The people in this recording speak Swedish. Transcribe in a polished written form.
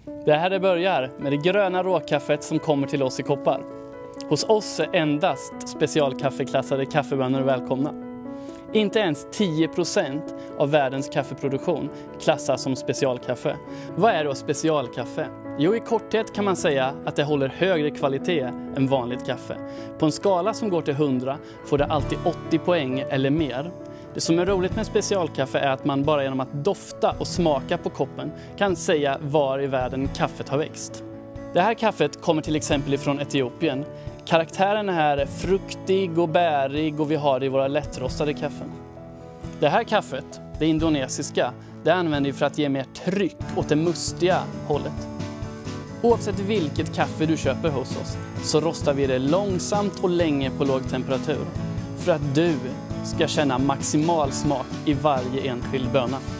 Det här det börjar med det gröna råkaffet som kommer till oss i koppar. Hos oss är endast specialkaffeklassade kaffebönor välkomna. Inte ens 10% av världens kaffeproduktion klassas som specialkaffe. Vad är då specialkaffe? Jo, i korthet kan man säga att det håller högre kvalitet än vanligt kaffe. På en skala som går till 100 får det alltid 80 poäng eller mer. Det som är roligt med specialkaffe är att man bara genom att dofta och smaka på koppen kan säga var i världen kaffet har växt. Det här kaffet kommer till exempel ifrån Etiopien. Karaktären här är fruktig och bärig och vi har det i våra lättrostade kaffen. Det här kaffet, det indonesiska, det använder vi för att ge mer tryck åt det mustiga hållet. Oavsett vilket kaffe du köper hos oss så rostar vi det långsamt och länge på låg temperatur. För att du ska känna maximal smak i varje enskild böna.